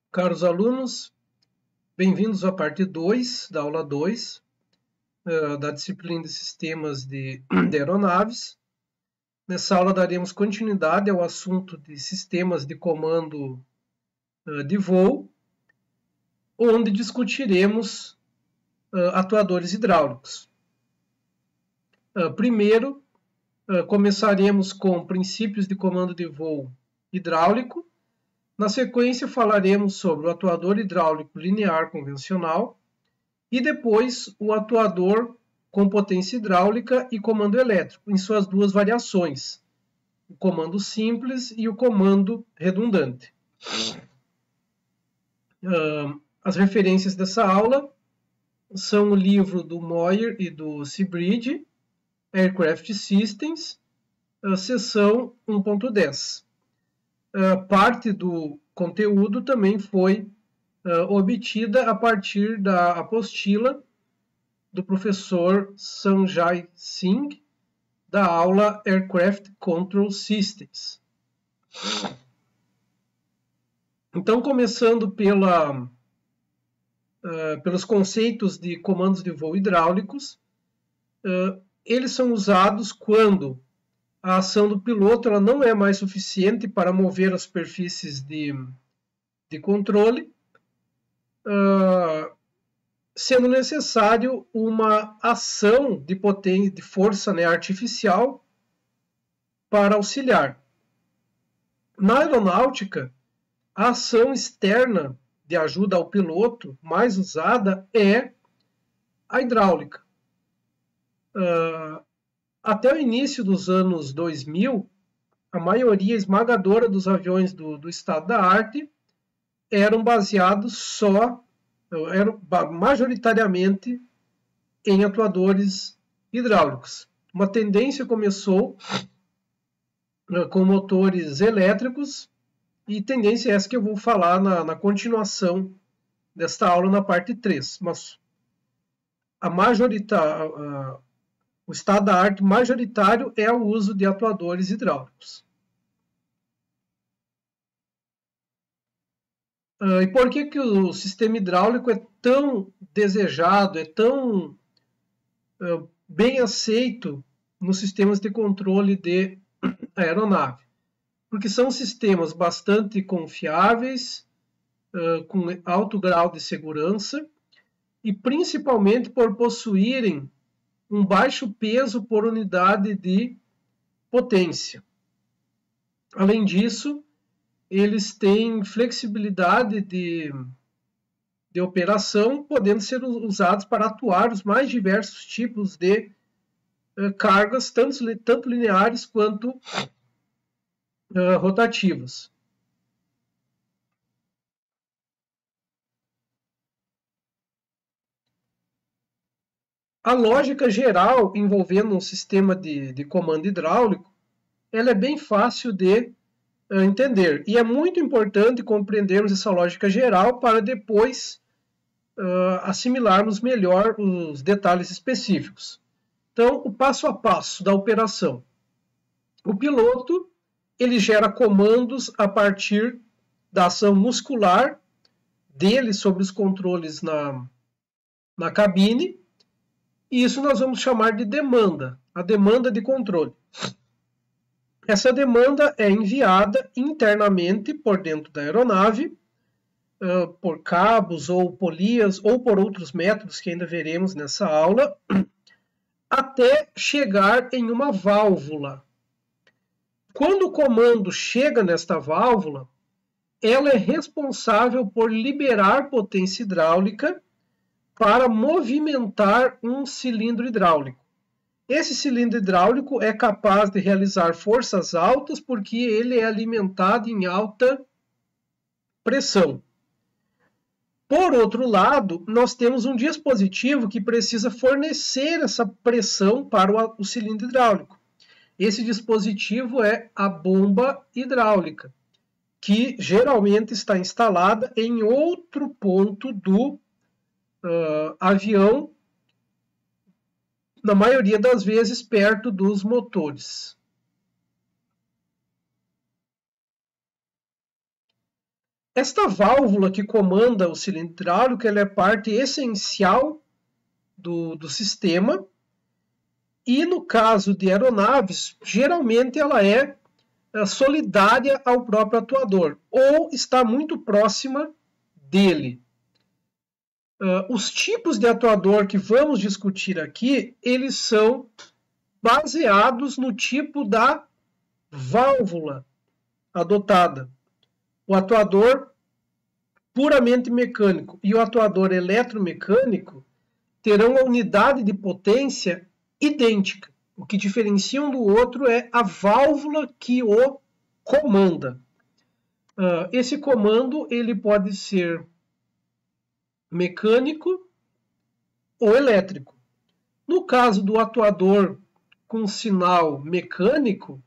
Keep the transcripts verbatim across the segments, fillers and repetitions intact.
Caros alunos, bem-vindos à parte dois da aula dois uh, da disciplina de Sistemas de, de Aeronaves. Nessa aula daremos continuidade ao assunto de sistemas de comando uh, de voo, onde discutiremos uh, atuadores hidráulicos. Uh, primeiro, uh, começaremos com princípios de comando de voo hidráulico. Na sequência, falaremos sobre o atuador hidráulico linear convencional e depois o atuador com potência hidráulica e comando elétrico, em suas duas variações, o comando simples e o comando redundante. As referências dessa aula são o livro do Moyer e do Seabridge, Aircraft Systems, seção um ponto dez. Uh, parte do conteúdo também foi uh, obtida a partir da apostila do professor Sanjay Singh, da aula Aircraft Control Systems. Então, começando pela, uh, pelos conceitos de comandos de voo hidráulicos, uh, eles são usados quando a ação do piloto ela não é mais suficiente para mover as superfícies de, de controle, uh, sendo necessário uma ação de potência, de força né, artificial para auxiliar. Na aeronáutica, a ação externa de ajuda ao piloto mais usada é a hidráulica. Uh, Até o início dos anos dois mil, a maioria esmagadora dos aviões do, do estado da arte eram baseados só, eram majoritariamente em atuadores hidráulicos. Uma tendência começou com motores elétricos e tendência essa que eu vou falar na, na continuação desta aula na parte três. Mas a majoritária... O estado da arte majoritário é o uso de atuadores hidráulicos. Uh, e por que, que o sistema hidráulico é tão desejado, é tão uh, bem aceito nos sistemas de controle de aeronave? Porque são sistemas bastante confiáveis, uh, com alto grau de segurança, e principalmente por possuírem um baixo peso por unidade de potência. Além disso, eles têm flexibilidade de, de operação, podendo ser usados para atuar os mais diversos tipos de uh, cargas, tanto, tanto lineares quanto uh, rotativas. A lógica geral envolvendo um sistema de, de comando hidráulico, ela é bem fácil de uh, entender. E é muito importante compreendermos essa lógica geral para depois uh, assimilarmos melhor os detalhes específicos. Então, o passo a passo da operação. O piloto, ele gera comandos a partir da ação muscular dele sobre os controles na, na cabine. E isso nós vamos chamar de demanda, a demanda de controle. Essa demanda é enviada internamente por dentro da aeronave, uh, por cabos ou polias, ou por outros métodos que ainda veremos nessa aula, até chegar em uma válvula. Quando o comando chega nesta válvula, ela é responsável por liberar potência hidráulica para movimentar um cilindro hidráulico. Esse cilindro hidráulico é capaz de realizar forças altas porque ele é alimentado em alta pressão. Por outro lado, nós temos um dispositivo que precisa fornecer essa pressão para o cilindro hidráulico. Esse dispositivo é a bomba hidráulica, que geralmente está instalada em outro ponto do Uh, avião, na maioria das vezes perto dos motores. Esta válvula que comanda o cilindro hidráulico, ela é parte essencial do, do sistema, e no caso de aeronaves, geralmente ela é, é solidária ao próprio atuador, ou está muito próxima dele. Uh, os tipos de atuador que vamos discutir aqui, eles são baseados no tipo da válvula adotada. O atuador puramente mecânico e o atuador eletromecânico terão a unidade de potência idêntica. O que diferencia um do outro é a válvula que o comanda. Uh, esse comando ele pode ser mecânico ou elétrico. No caso do atuador com sinal mecânico,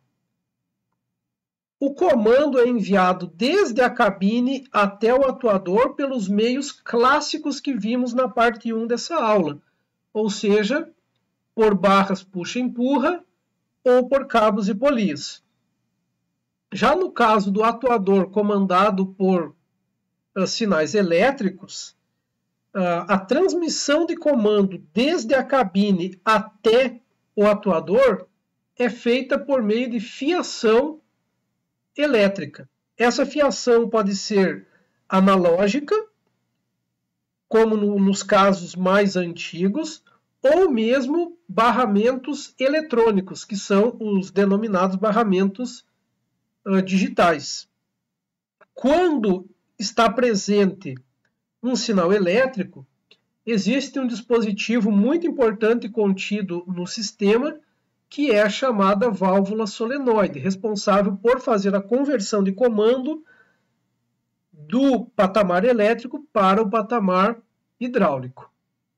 o comando é enviado desde a cabine até o atuador pelos meios clássicos que vimos na parte um dessa aula, ou seja, por barras puxa-empurra ou por cabos e polias. Já no caso do atuador comandado por uh, sinais elétricos, uh, a transmissão de comando desde a cabine até o atuador é feita por meio de fiação elétrica. Essa fiação pode ser analógica, como no, nos casos mais antigos, ou mesmo barramentos eletrônicos, que são os denominados barramentos uh, digitais. Quando está presente um sinal elétrico, existe um dispositivo muito importante contido no sistema, que é a chamada válvula solenoide, responsável por fazer a conversão de comando do patamar elétrico para o patamar hidráulico.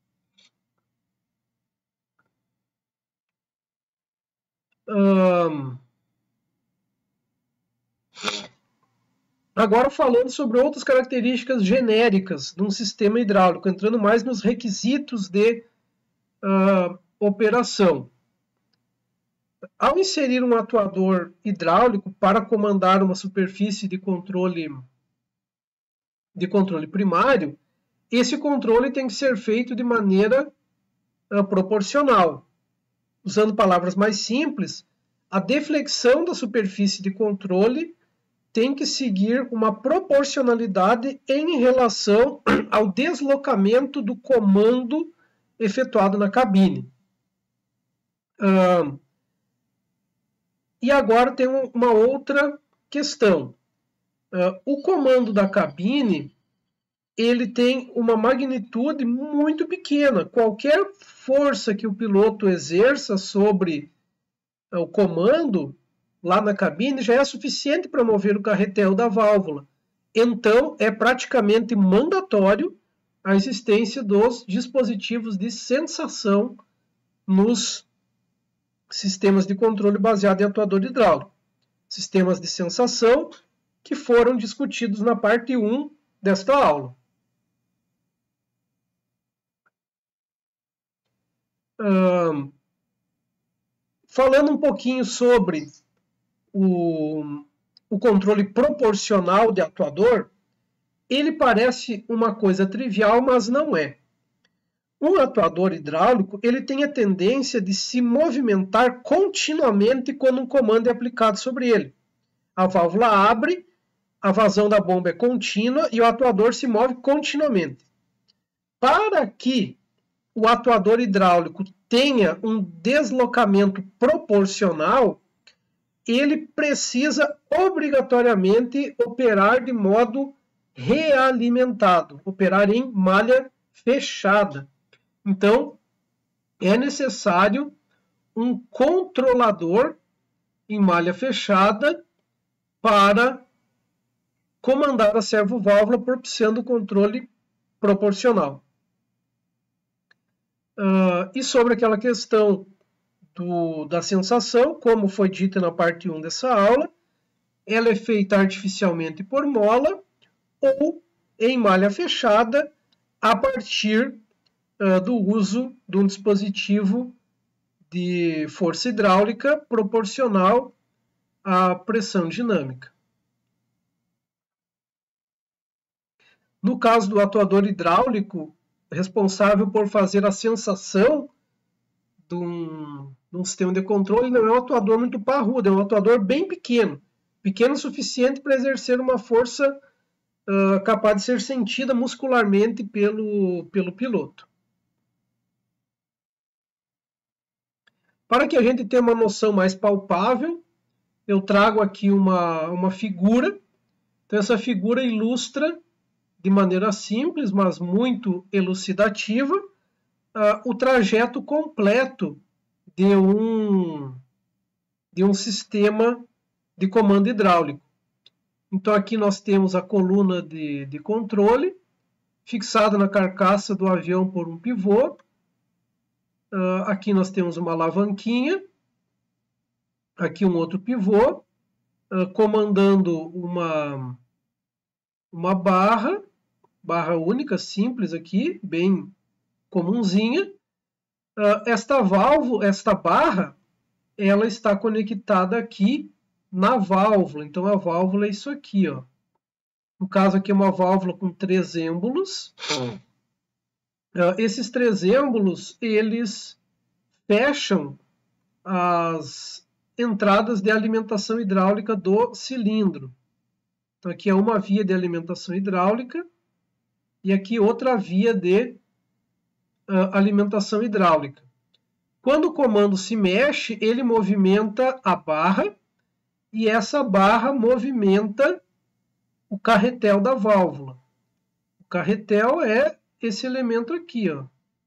Hum... Agora falando sobre outras características genéricas de um sistema hidráulico, entrando mais nos requisitos de uh, operação. Ao inserir um atuador hidráulico para comandar uma superfície de controle, de controle primário, esse controle tem que ser feito de maneira uh, proporcional. Usando palavras mais simples, a deflexão da superfície de controle tem que seguir uma proporcionalidade em relação ao deslocamento do comando efetuado na cabine. Uh, e agora tem uma outra questão. Uh, o comando da cabine ele tem uma magnitude muito pequena. Qualquer força que o piloto exerça sobre uh, o comando lá na cabine já é suficiente para mover o carretel da válvula. Então, é praticamente mandatório a existência dos dispositivos de sensação nos sistemas de controle baseado em atuador hidráulico. Sistemas de sensação que foram discutidos na parte um desta aula. Hum, falando um pouquinho sobre O, o controle proporcional de atuador, ele parece uma coisa trivial, mas não é. Um atuador hidráulico ele tem a tendência de se movimentar continuamente quando um comando é aplicado sobre ele. A válvula abre, a vazão da bomba é contínua e o atuador se move continuamente. Para que o atuador hidráulico tenha um deslocamento proporcional, ele precisa obrigatoriamente operar de modo realimentado, operar em malha fechada. Então, é necessário um controlador em malha fechada para comandar a servoválvula propiciando o controle proporcional. Uh, e sobre aquela questão Do, da sensação, como foi dito na parte um dessa aula, ela é feita artificialmente por mola ou em malha fechada a partir uh, do uso de um dispositivo de força hidráulica proporcional à pressão dinâmica. No caso do atuador hidráulico, responsável por fazer a sensação de um, de um sistema de controle, não é um atuador muito parrudo, é um atuador bem pequeno, pequeno o suficiente para exercer uma força uh, capaz de ser sentida muscularmente pelo, pelo piloto. Para que a gente tenha uma noção mais palpável, eu trago aqui uma, uma figura. Então, essa figura ilustra, de maneira simples, mas muito elucidativa, uh, o trajeto completo de um, de um sistema de comando hidráulico. Então, aqui nós temos a coluna de, de controle, fixada na carcaça do avião por um pivô. Uh, aqui nós temos uma alavanquinha, aqui um outro pivô, uh, comandando uma, uma barra, barra única, simples aqui, bem comunzinha. Uh, esta válvula, esta barra, ela está conectada aqui na válvula. Então a válvula é isso aqui, ó. No caso aqui é uma válvula com três êmbolos. Uh, esses três êmbolos, eles fecham as entradas de alimentação hidráulica do cilindro. Então aqui é uma via de alimentação hidráulica e aqui outra via de uh, alimentação hidráulica. Quando o comando se mexe, ele movimenta a barra e essa barra movimenta o carretel da válvula. O carretel é esse elemento aqui, ó.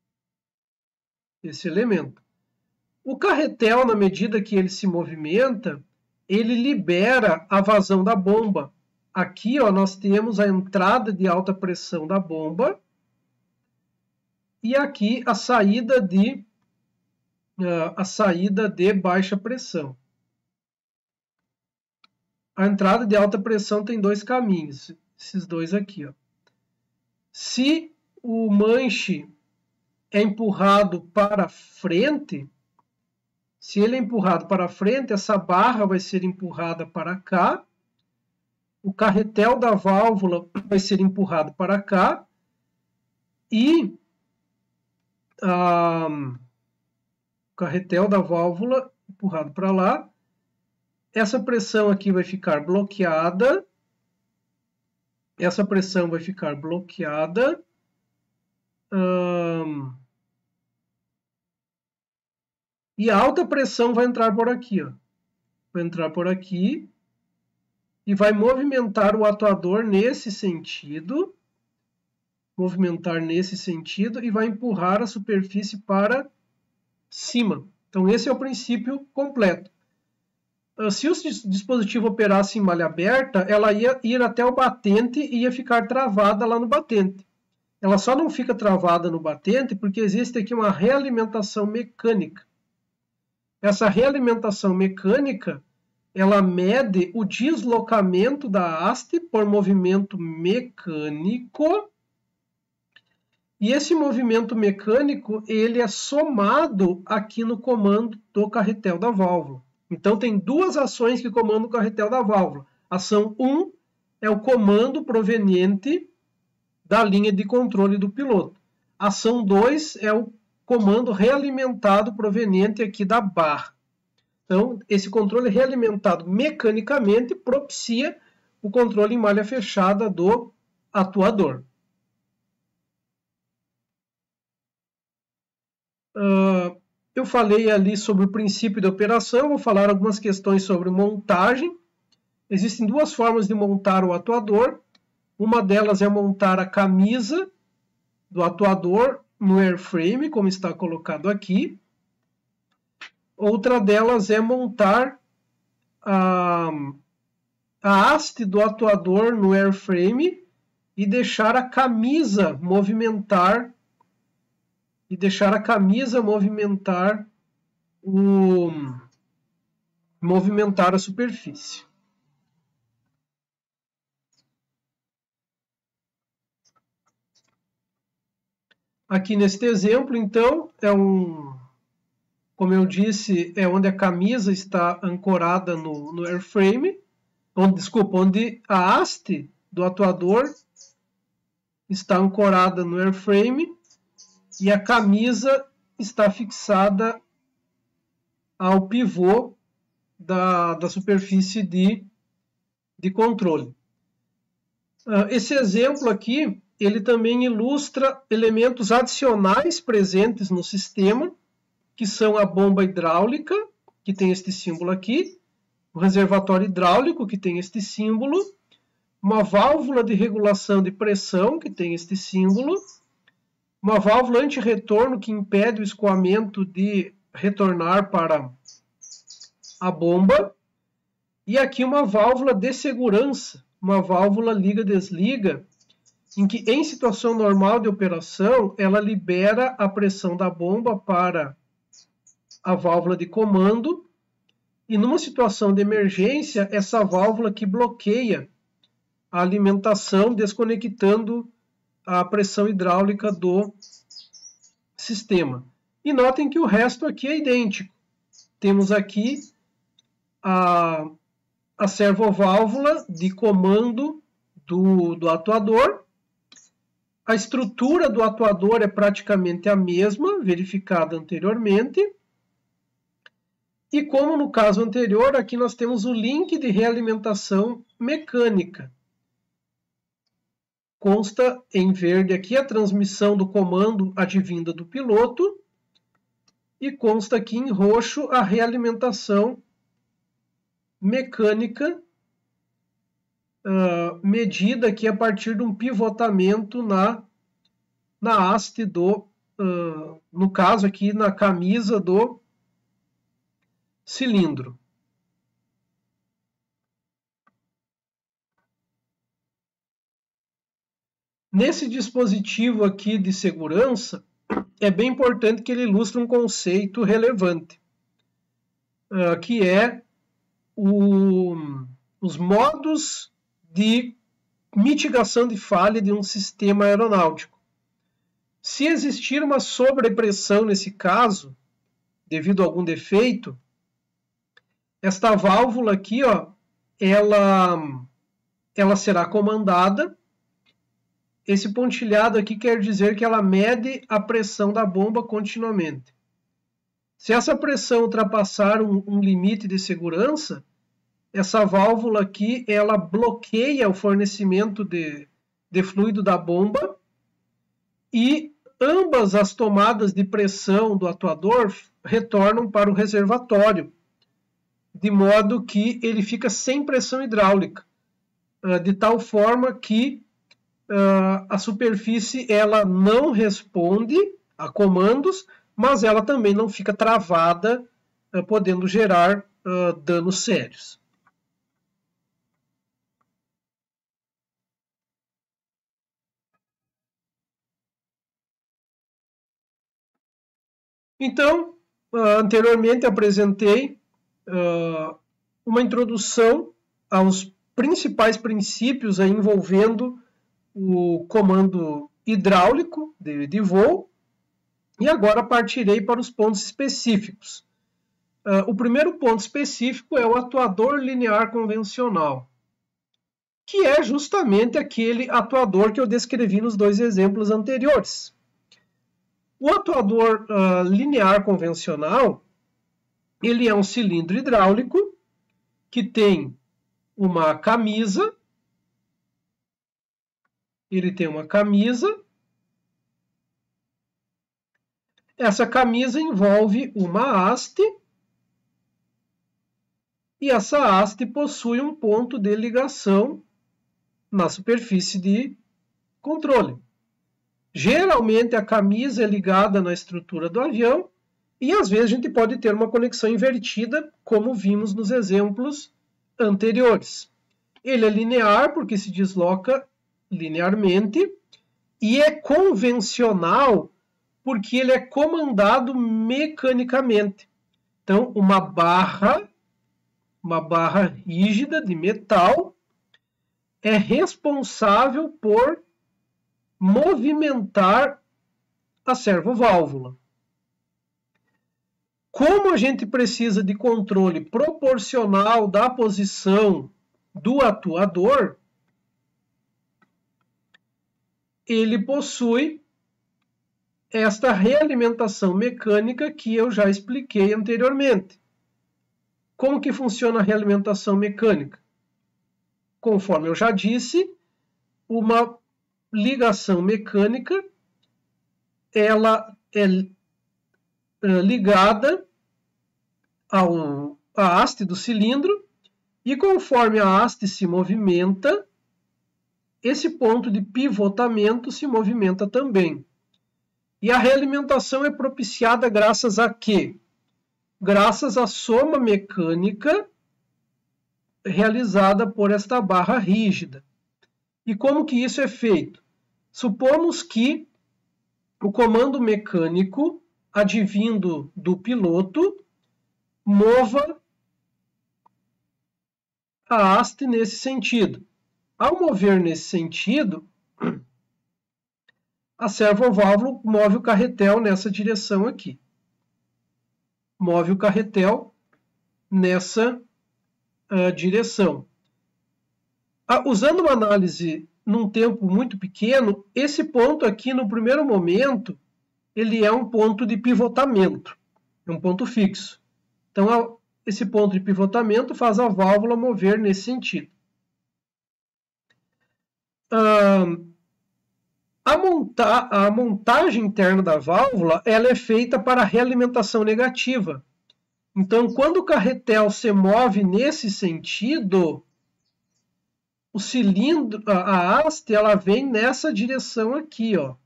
Esse elemento. O carretel, na medida que ele se movimenta, ele libera a vazão da bomba. Aqui, ó, nós temos a entrada de alta pressão da bomba e aqui a saída de uh, a saída de baixa pressão. A entrada de alta pressão tem dois caminhos, esses dois aqui, ó. Se o manche é empurrado para frente, se ele é empurrado para frente, essa barra vai ser empurrada para cá, o carretel da válvula vai ser empurrado para cá e ah, o carretel da válvula empurrado para lá. Essa pressão aqui vai ficar bloqueada. Essa pressão vai ficar bloqueada. Hum, e a alta pressão vai entrar por aqui, ó. Vai entrar por aqui e vai movimentar o atuador nesse sentido. Movimentar nesse sentido e vai empurrar a superfície para cima. Então esse é o princípio completo. Se o dispositivo operasse em malha aberta, ela ia ir até o batente e ia ficar travada lá no batente. Ela só não fica travada no batente porque existe aqui uma realimentação mecânica. Essa realimentação mecânica, ela mede o deslocamento da haste por movimento mecânico. E esse movimento mecânico, ele é somado aqui no comando do carretel da válvula. Então, tem duas ações que comandam o carretel da válvula. Ação um é o comando proveniente da linha de controle do piloto. Ação dois é o comando realimentado proveniente aqui da barra. Então, esse controle realimentado mecanicamente propicia o controle em malha fechada do atuador. Uh, eu falei ali sobre o princípio de operação, vou falar algumas questões sobre montagem. Existem duas formas de montar o atuador. Uma delas é montar a camisa do atuador no airframe, como está colocado aqui. Outra delas é montar a, a haste do atuador no airframe e deixar a camisa movimentar e deixar a camisa movimentar o movimentar a superfície. Aqui neste exemplo, então, é um, como eu disse, é onde a camisa está ancorada no, no airframe, onde, desculpa, onde a haste do atuador está ancorada no airframe e a camisa está fixada ao pivô da, da superfície de, de controle. Esse exemplo aqui, ele também ilustra elementos adicionais presentes no sistema, que são a bomba hidráulica, que tem este símbolo aqui, o reservatório hidráulico, que tem este símbolo, uma válvula de regulação de pressão, que tem este símbolo, uma válvula anti-retorno que impede o escoamento de retornar para a bomba, e aqui uma válvula de segurança, uma válvula liga-desliga, em que em situação normal de operação, ela libera a pressão da bomba para a válvula de comando, e numa situação de emergência, essa válvula que bloqueia a alimentação, desconectando a pressão hidráulica do sistema. E notem que o resto aqui é idêntico. Temos aqui a, a servoválvula de comando do, do atuador. A estrutura do atuador é praticamente a mesma, verificada anteriormente. E como no caso anterior, aqui nós temos o link de realimentação mecânica. Consta em verde aqui a transmissão do comando advinda do piloto e consta aqui em roxo a realimentação mecânica uh, medida aqui a partir de um pivotamento na, na haste do, uh, no caso aqui na camisa do cilindro. Nesse dispositivo aqui de segurança, é bem importante que ele ilustre um conceito relevante, uh, que é o, os modos de mitigação de falha de um sistema aeronáutico. Se existir uma sobrepressão nesse caso, devido a algum defeito, esta válvula aqui, ó, ela, ela será comandada. Esse pontilhado aqui quer dizer que ela mede a pressão da bomba continuamente. Se essa pressão ultrapassar um, um limite de segurança, essa válvula aqui ela bloqueia o fornecimento de, de fluido da bomba e ambas as tomadas de pressão do atuador retornam para o reservatório, de modo que ele fica sem pressão hidráulica, de tal forma que uh, a superfície ela não responde a comandos, mas ela também não fica travada, uh, podendo gerar uh, danos sérios. Então, uh, anteriormente apresentei uh, uma introdução aos principais princípios aí envolvendo o comando hidráulico de, de voo, e agora partirei para os pontos específicos. Uh, o primeiro ponto específico é o atuador linear convencional, que é justamente aquele atuador que eu descrevi nos dois exemplos anteriores. O atuador uh, linear convencional, ele é um cilindro hidráulico que tem uma camisa, ele tem uma camisa, essa camisa envolve uma haste, e essa haste possui um ponto de ligação na superfície de controle. Geralmente a camisa é ligada na estrutura do avião e às vezes a gente pode ter uma conexão invertida, como vimos nos exemplos anteriores. Ele é linear porque se desloca linearmente e é convencional porque ele é comandado mecanicamente. Então, uma barra, uma barra rígida de metal é responsável por movimentar a servoválvula. Como a gente precisa de controle proporcional da posição do atuador, ele possui esta realimentação mecânica que eu já expliquei anteriormente. Como que funciona a realimentação mecânica? Conforme eu já disse, uma ligação mecânica, ela é ligada ao, à haste do cilindro, e conforme a haste se movimenta, esse ponto de pivotamento se movimenta também. E a realimentação é propiciada graças a quê? Graças à soma mecânica realizada por esta barra rígida. E como que isso é feito? Supomos que o comando mecânico, advindo do piloto, mova a haste nesse sentido. Ao mover nesse sentido, a servoválvula move o carretel nessa direção aqui. Move o carretel nessa uh, direção. Uh, usando uma análise num tempo muito pequeno, esse ponto aqui, no primeiro momento, ele é um ponto de pivotamento, é um ponto fixo. Então, a, esse ponto de pivotamento faz a válvula mover nesse sentido. Uh, A, monta a montagem interna da válvula ela é feita para realimentação negativa. Então, quando o carretel se move nesse sentido, o cilindro, a, a haste, ela vem nessa direção aqui, ó.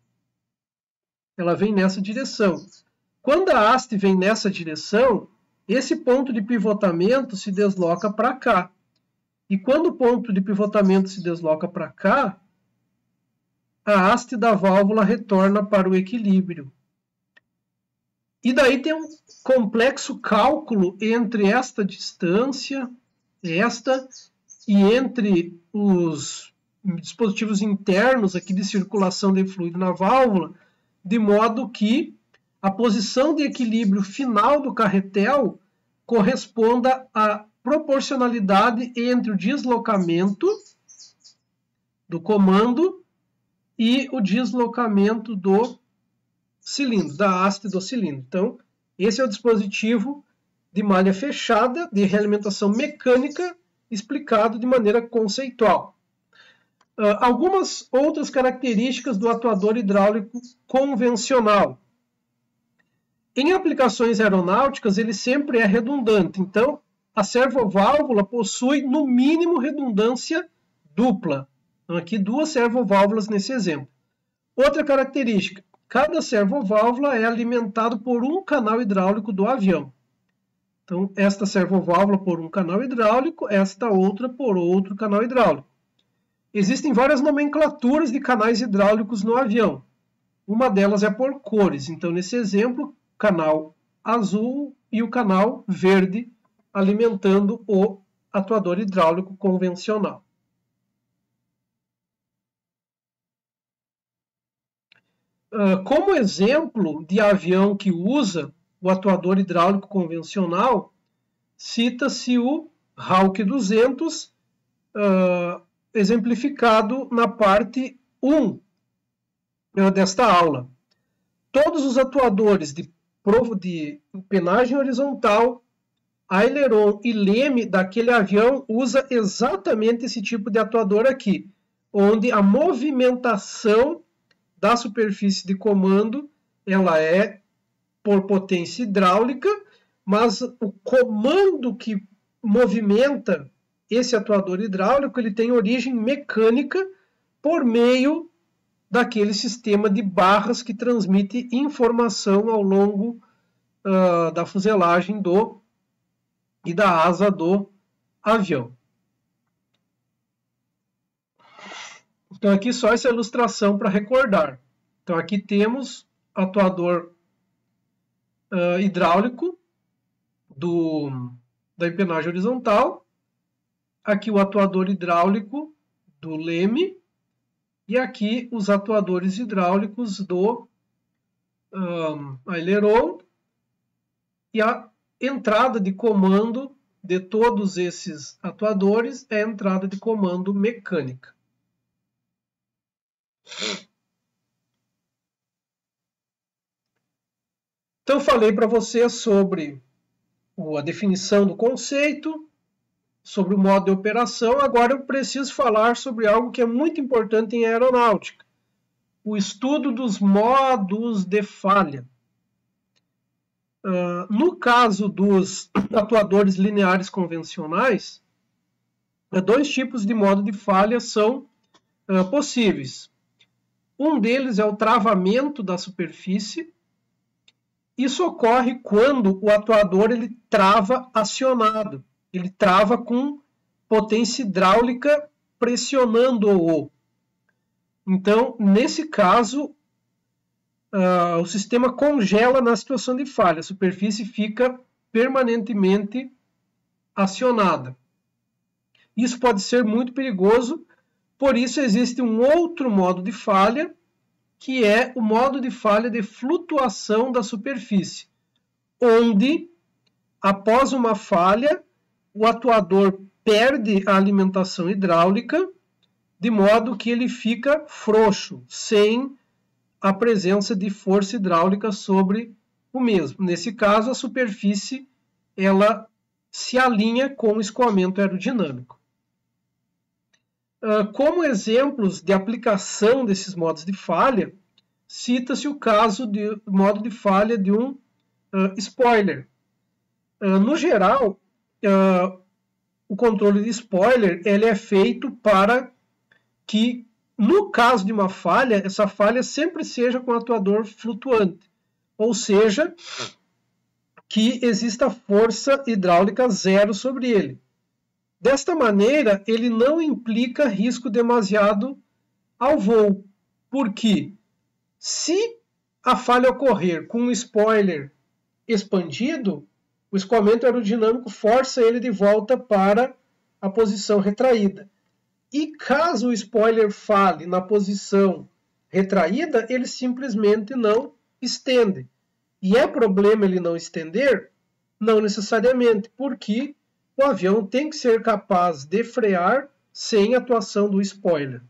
Ela vem nessa direção. Quando a haste vem nessa direção, esse ponto de pivotamento se desloca para cá. E quando o ponto de pivotamento se desloca para cá, a haste da válvula retorna para o equilíbrio. E daí tem um complexo cálculo entre esta distância, esta, e entre os dispositivos internos aqui de circulação de fluido na válvula, de modo que a posição de equilíbrio final do carretel corresponda à proporcionalidade entre o deslocamento do comando e o deslocamento do cilindro, da haste do cilindro. Então, esse é o dispositivo de malha fechada de realimentação mecânica explicado de maneira conceitual. Uh, algumas outras características do atuador hidráulico convencional. Em aplicações aeronáuticas, ele sempre é redundante. Então, a servoválvula possui, no mínimo, redundância dupla. Então, aqui duas servoválvulas nesse exemplo. Outra característica, cada servoválvula é alimentado por um canal hidráulico do avião. Então, esta servoválvula por um canal hidráulico, esta outra por outro canal hidráulico. Existem várias nomenclaturas de canais hidráulicos no avião. Uma delas é por cores. Então, nesse exemplo, canal azul e o canal verde alimentando o atuador hidráulico convencional. Como exemplo de avião que usa o atuador hidráulico convencional, cita-se o Hawk duzentos, uh, exemplificado na parte um uh, desta aula. Todos os atuadores de, de empenagem horizontal, aileron e leme daquele avião usa exatamente esse tipo de atuador aqui, onde a movimentação da superfície de comando, ela é por potência hidráulica, mas o comando que movimenta esse atuador hidráulico, ele tem origem mecânica por meio daquele sistema de barras que transmite informação ao longo uh, da fuselagem do, e da asa do avião. Então, aqui só essa ilustração para recordar. Então, aqui temos atuador uh, hidráulico do, da empenagem horizontal. Aqui o atuador hidráulico do leme. E aqui os atuadores hidráulicos do um, aileron. E a entrada de comando de todos esses atuadores é a entrada de comando mecânica. Então, falei para você sobre a definição do conceito, sobre o modo de operação. Agora eu preciso falar sobre algo que é muito importante em aeronáutica: o estudo dos modos de falha. Uh, no caso dos atuadores lineares convencionais, dois tipos de modo de falha são uh, possíveis. Um deles é o travamento da superfície. Isso ocorre quando o atuador ele trava acionado. Ele trava com potência hidráulica pressionando-o. Então, nesse caso, uh, o sistema congela na situação de falha. A superfície fica permanentemente acionada. Isso pode ser muito perigoso, por isso existe um outro modo de falha, que é o modo de falha de flutuação da superfície, onde, após uma falha, o atuador perde a alimentação hidráulica, de modo que ele fica frouxo, sem a presença de força hidráulica sobre o mesmo. Nesse caso, a superfície ela se alinha com o escoamento aerodinâmico. Como exemplos de aplicação desses modos de falha, cita-se o caso de modo de falha de um uh, spoiler. Uh, no geral, uh, o controle de spoiler ele é feito para que, no caso de uma falha, essa falha sempre seja com atuador flutuante, ou seja, que exista força hidráulica zero sobre ele. Desta maneira, ele não implica risco demasiado ao voo, porque se a falha ocorrer com um spoiler expandido, o escoamento aerodinâmico força ele de volta para a posição retraída. E caso o spoiler falhe na posição retraída, ele simplesmente não estende. E é problema ele não estender? Não necessariamente, porque o avião tem que ser capaz de frear sem atuação do spoiler.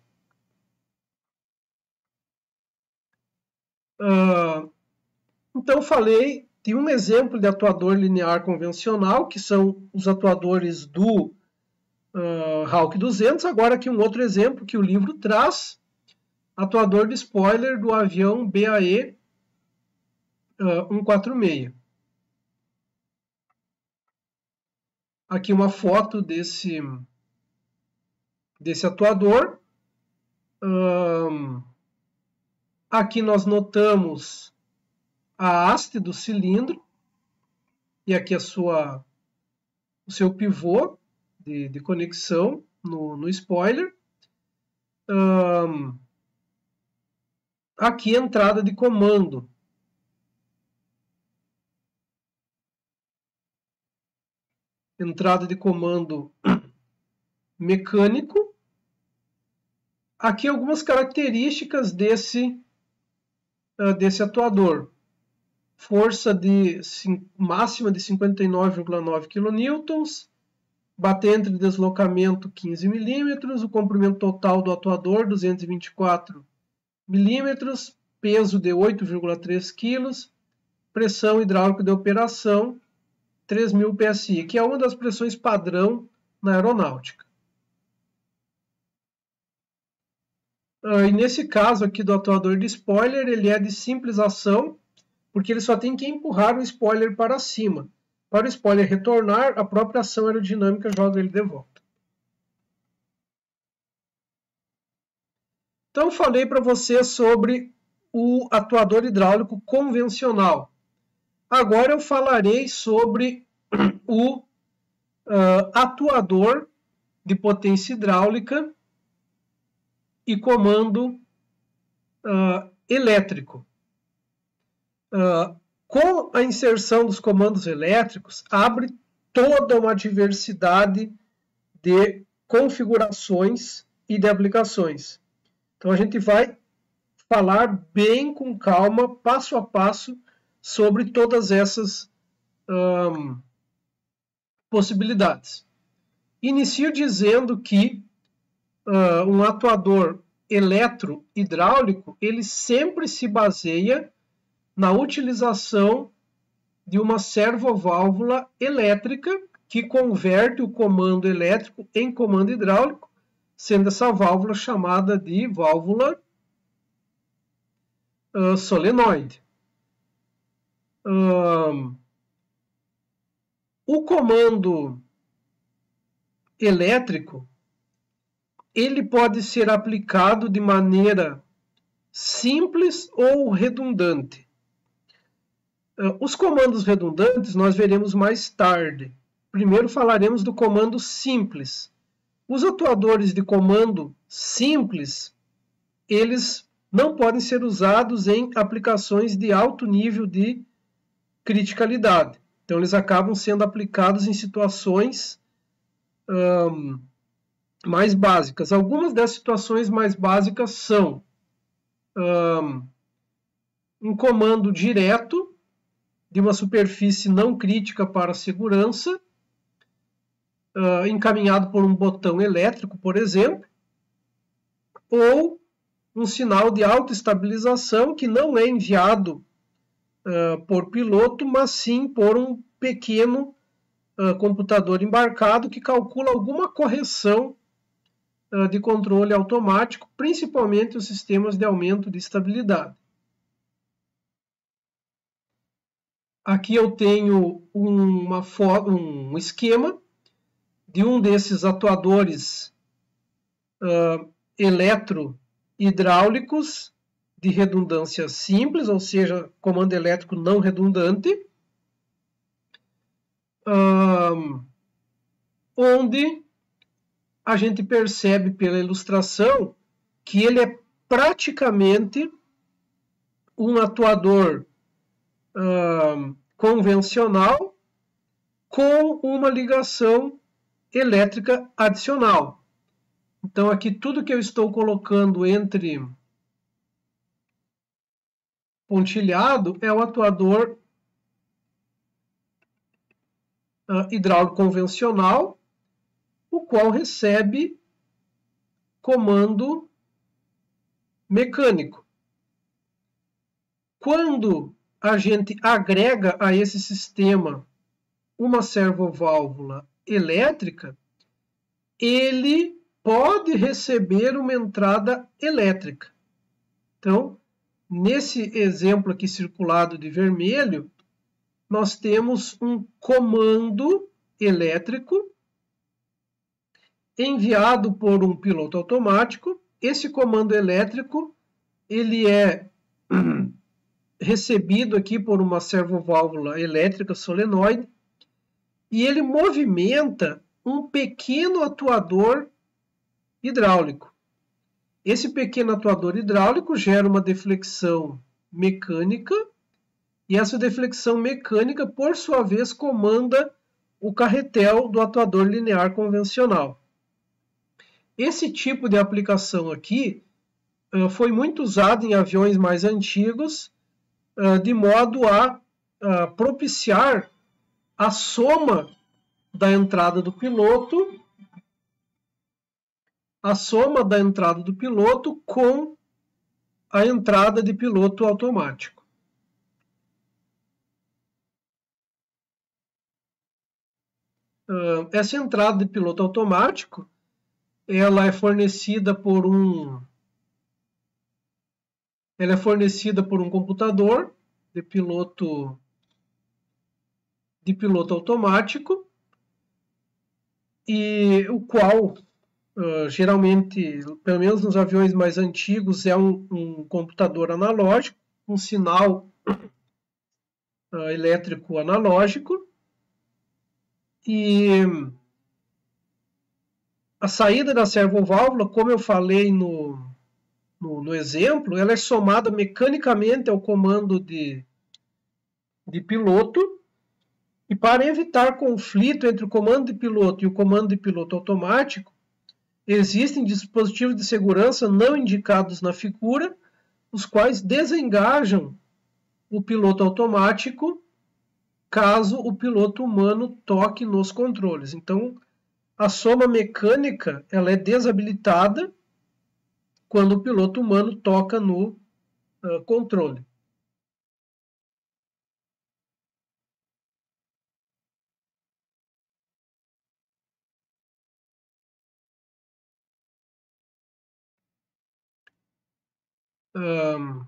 Uh, então, falei de um exemplo de atuador linear convencional, que são os atuadores do uh, Hawk duzentos. Agora aqui um outro exemplo que o livro traz, atuador de spoiler do avião B A E uh, cento e quarenta e seis. Aqui uma foto desse, desse atuador. Um, aqui nós notamos a haste do cilindro e aqui a sua, o seu pivô de, de conexão no, no spoiler. Um, aqui a entrada de comando. Entrada de comando mecânico. Aqui algumas características desse, uh, desse atuador. Força de, sim, máxima de cinquenta e nove vírgula nove quilonewtons, batente de deslocamento quinze milímetros, o comprimento total do atuador duzentos e vinte e quatro milímetros, peso de oito vírgula três quilos, pressão hidráulica de operação três mil P S I, que é uma das pressões padrão na aeronáutica. Uh, e nesse caso aqui do atuador de spoiler, ele é de simples ação, porque ele só tem que empurrar o spoiler para cima. Para o spoiler retornar, a própria ação aerodinâmica joga ele de volta. Então, falei para você sobre o atuador hidráulico convencional. Agora eu falarei sobre o uh, atuador de potência hidráulica e comando uh, elétrico. Uh, com a inserção dos comandos elétricos, abre toda uma diversidade de configurações e de aplicações. Então a gente vai falar bem com calma, passo a passo, sobre todas essas um, possibilidades. Inicio dizendo que uh, um atuador eletrohidráulico ele sempre se baseia na utilização de uma servoválvula elétrica que converte o comando elétrico em comando hidráulico, sendo essa válvula chamada de válvula uh, solenoide. Uh, o comando elétrico ele pode ser aplicado de maneira simples ou redundante. Uh, os comandos redundantes nós veremos mais tarde. Primeiro falaremos do comando simples. Os atuadores de comando simples, eles não podem ser usados em aplicações de alto nível de criticalidade. Então, eles acabam sendo aplicados em situações um, mais básicas. Algumas das situações mais básicas são um, um comando direto de uma superfície não crítica para a segurança, Uh, encaminhado por um botão elétrico, por exemplo, ou um sinal de autoestabilização que não é enviado uh, por piloto, mas sim por um pequeno uh, computador embarcado que calcula alguma correção uh, de controle automático, principalmente os sistemas de aumento de estabilidade. Aqui eu tenho uma um esquema de um desses atuadores uh, eletrohidráulicos de redundância simples, ou seja, comando elétrico não redundante, uh, onde a gente percebe pela ilustração que ele é praticamente um atuador uh, convencional com uma ligação elétrica adicional. Então, aqui tudo que eu estou colocando entre pontilhado é o atuador uh, hidráulico convencional, o qual recebe comando mecânico. Quando a gente agrega a esse sistema uma servoválvula elétrica, ele pode receber uma entrada elétrica. Então, nesse exemplo aqui circulado de vermelho, nós temos um comando elétrico enviado por um piloto automático. Esse comando elétrico ele é recebido aqui por uma servoválvula elétrica solenoide e ele movimenta um pequeno atuador hidráulico. Esse pequeno atuador hidráulico gera uma deflexão mecânica e essa deflexão mecânica, por sua vez, comanda o carretel do atuador linear convencional. Esse tipo de aplicação aqui uh, foi muito usado em aviões mais antigos, uh, de modo a uh, propiciar a soma da entrada do piloto, a soma da entrada do piloto com a entrada de piloto automático. Uh, essa entrada de piloto automático, ela é fornecida por um, ela é fornecida por um computador de piloto de piloto automático, e o qual, uh, geralmente, pelo menos nos aviões mais antigos, é um, um computador analógico, um sinal uh, elétrico analógico, e a saída da servoválvula, como eu falei no, no, no exemplo, ela é somada mecanicamente ao comando de, de piloto. E para evitar conflito entre o comando de piloto e o comando de piloto automático, existem dispositivos de segurança não indicados na figura, os quais desengajam o piloto automático caso o piloto humano toque nos controles. Então, a soma mecânica ela é desabilitada quando o piloto humano toca no uh, controle. Um,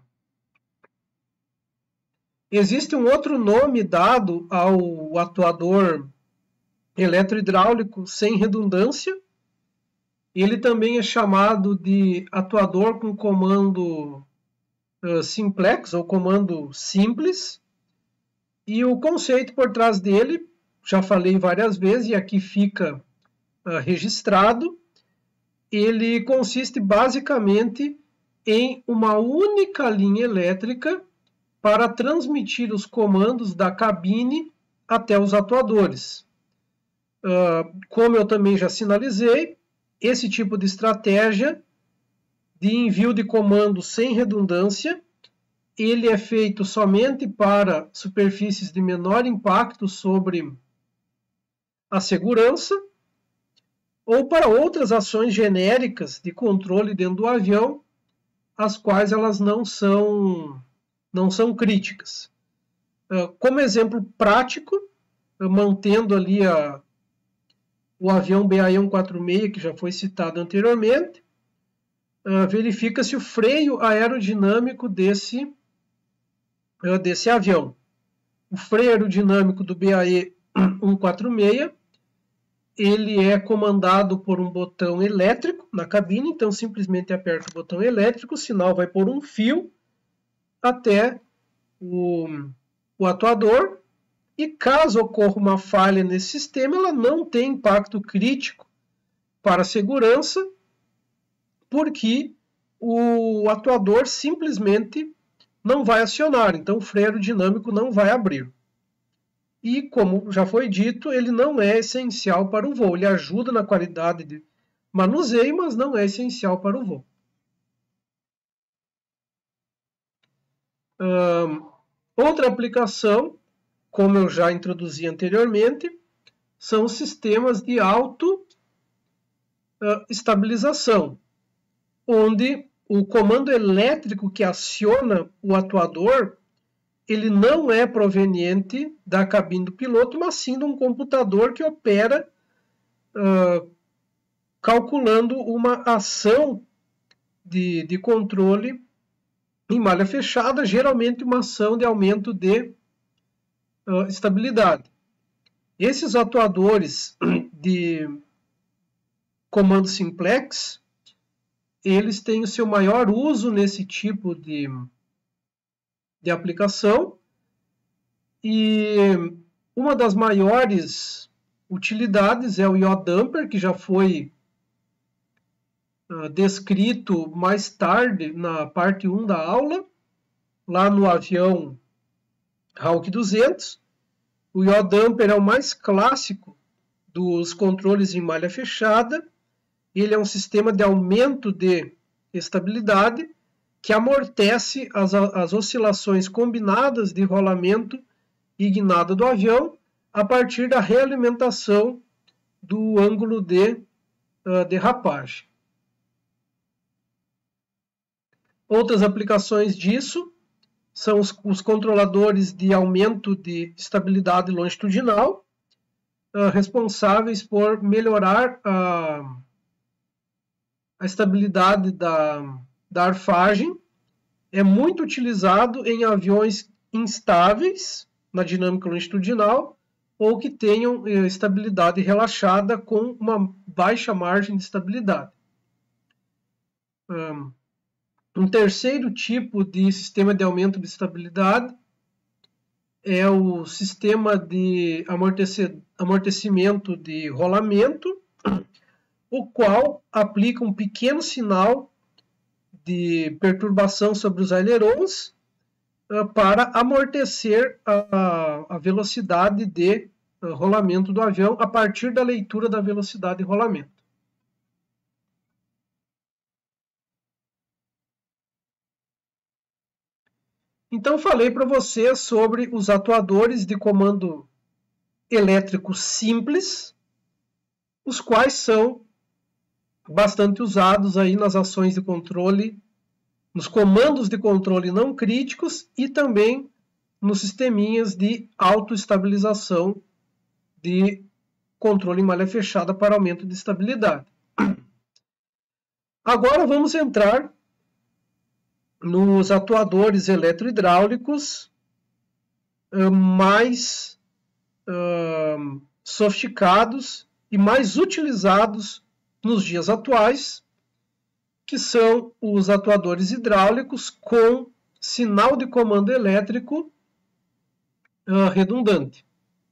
existe um outro nome dado ao atuador eletrohidráulico sem redundância. Ele também é chamado de atuador com comando uh, simplex, ou comando simples. E o conceito por trás dele, já falei várias vezes, e aqui fica uh, registrado, ele consiste basicamente em uma única linha elétrica para transmitir os comandos da cabine até os atuadores. Uh, como eu também já sinalizei, esse tipo de estratégia de envio de comando sem redundância, ele é feito somente para superfícies de menor impacto sobre a segurança ou para outras ações genéricas de controle dentro do avião, as quais elas não são, não são críticas. Como exemplo prático, mantendo ali a, o avião B A E cento e quarenta e seis, que já foi citado anteriormente, verifica-se o freio aerodinâmico desse, desse avião. O freio aerodinâmico do B A E cento e quarenta e seis, ele é comandado por um botão elétrico na cabine, então simplesmente aperta o botão elétrico, o sinal vai por um fio até o, o atuador, e caso ocorra uma falha nesse sistema, ela não tem impacto crítico para a segurança, porque o atuador simplesmente não vai acionar, então o freio aerodinâmico não vai abrir. E, como já foi dito, ele não é essencial para o voo. Ele ajuda na qualidade de manuseio, mas não é essencial para o voo. Um, outra aplicação, como eu já introduzi anteriormente, são os sistemas de auto-estabilização, onde o comando elétrico que aciona o atuador, ele não é proveniente da cabine do piloto, mas sim de um computador que opera uh, calculando uma ação de, de controle em malha fechada, geralmente uma ação de aumento de uh, estabilidade. Esses atuadores de comando simplex, eles têm o seu maior uso nesse tipo de de aplicação, e uma das maiores utilidades é o yaw damper, que já foi uh, descrito mais tarde na parte um da aula, lá no avião Hawk duzentos. O yaw damper é o mais clássico dos controles em malha fechada. Ele é um sistema de aumento de estabilidade que amortece as, as oscilações combinadas de rolamento e guinada do avião a partir da realimentação do ângulo de uh, derrapagem. Outras aplicações disso são os, os controladores de aumento de estabilidade longitudinal, uh, responsáveis por melhorar a, a estabilidade da da arfagem. É muito utilizado em aviões instáveis na dinâmica longitudinal ou que tenham estabilidade relaxada com uma baixa margem de estabilidade. Um terceiro tipo de sistema de aumento de estabilidade é o sistema de amortecimento de rolamento, o qual aplica um pequeno sinal de perturbação sobre os ailerons uh, para amortecer a, a velocidade de uh, rolamento do avião a partir da leitura da velocidade de rolamento. Então falei para você sobre os atuadores de comando elétrico simples, os quais são bastante usados aí nas ações de controle, nos comandos de controle não críticos e também nos sisteminhas de autoestabilização de controle em malha fechada para aumento de estabilidade. Agora vamos entrar nos atuadores eletrohidráulicos uh, mais uh, sofisticados e mais utilizados nos dias atuais, que são os atuadores hidráulicos com sinal de comando elétrico uh, redundante.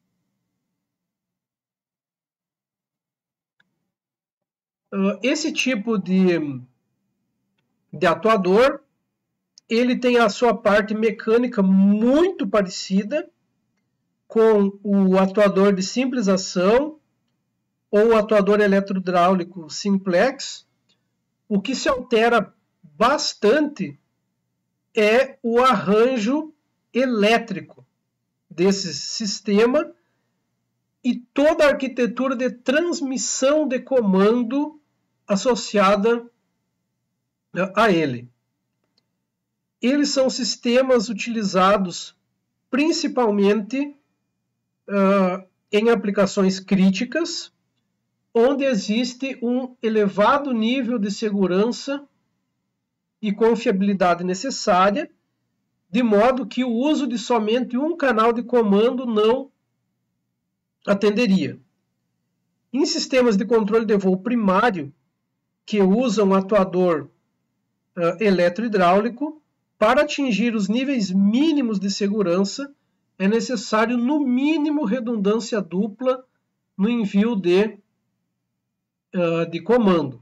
Uh, esse tipo de, de atuador, ele tem a sua parte mecânica muito parecida com o atuador de simples ação ou o atuador eletrohidráulico simplex. O que se altera bastante é o arranjo elétrico desse sistema e toda a arquitetura de transmissão de comando associada a ele. Eles são sistemas utilizados principalmente uh, em aplicações críticas, onde existe um elevado nível de segurança e confiabilidade necessária, de modo que o uso de somente um canal de comando não atenderia. Em sistemas de controle de voo primário, que usam atuador uh, eletrohidráulico, para atingir os níveis mínimos de segurança, é necessário, no mínimo, redundância dupla no envio de, uh, de comando.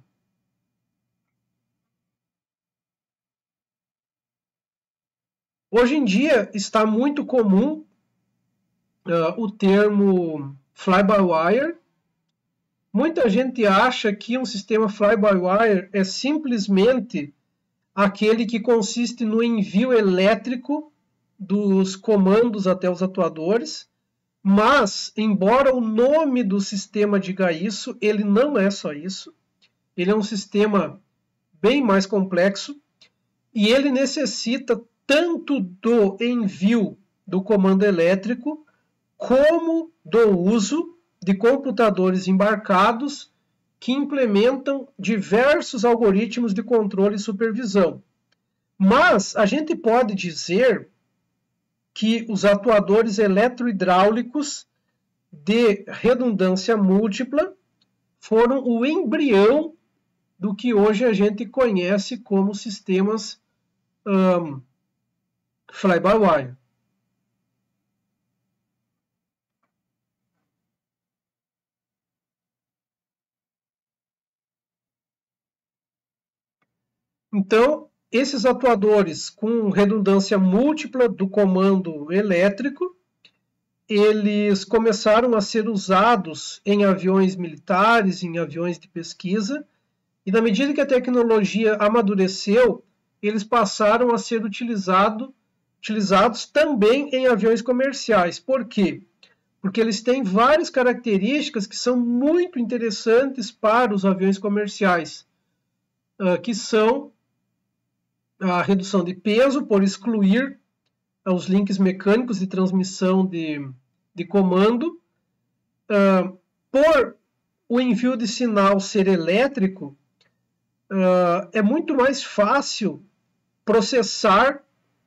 Hoje em dia está muito comum uh, o termo fly-by-wire. Muita gente acha que um sistema fly-by-wire é simplesmente aquele que consiste no envio elétrico dos comandos até os atuadores, mas, embora o nome do sistema diga isso, ele não é só isso. Ele é um sistema bem mais complexo e ele necessita tanto do envio do comando elétrico como do uso de computadores embarcados que implementam diversos algoritmos de controle e supervisão. Mas a gente pode dizer que os atuadores eletrohidráulicos de redundância múltipla foram o embrião do que hoje a gente conhece como sistemas um, fly-by-wire. Então, esses atuadores com redundância múltipla do comando elétrico, eles começaram a ser usados em aviões militares, em aviões de pesquisa, e na medida que a tecnologia amadureceu, eles passaram a ser utilizado, utilizados também em aviões comerciais. Por quê? Porque eles têm várias características que são muito interessantes para os aviões comerciais, que são a redução de peso por excluir os links mecânicos de transmissão de, de comando, uh, por o envio de sinal ser elétrico, uh, é muito mais fácil processar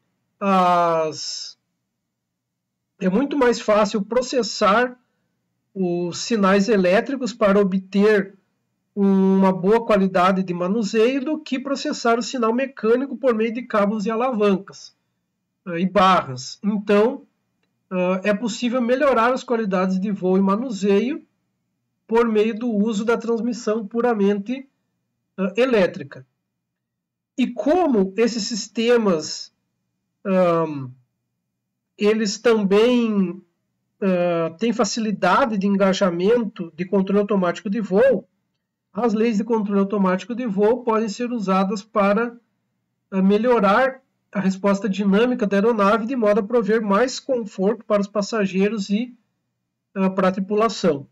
as é muito mais fácil processar os sinais elétricos para obter uma boa qualidade de manuseio do que processar o sinal mecânico por meio de cabos e alavancas uh, e barras. Então, uh, é possível melhorar as qualidades de voo e manuseio por meio do uso da transmissão puramente uh, elétrica. E como esses sistemas um, eles também uh, têm facilidade de engajamento de controle automático de voo, as leis de controle automático de voo podem ser usadas para uh, melhorar a resposta dinâmica da aeronave de modo a prover mais conforto para os passageiros e uh, para a tripulação.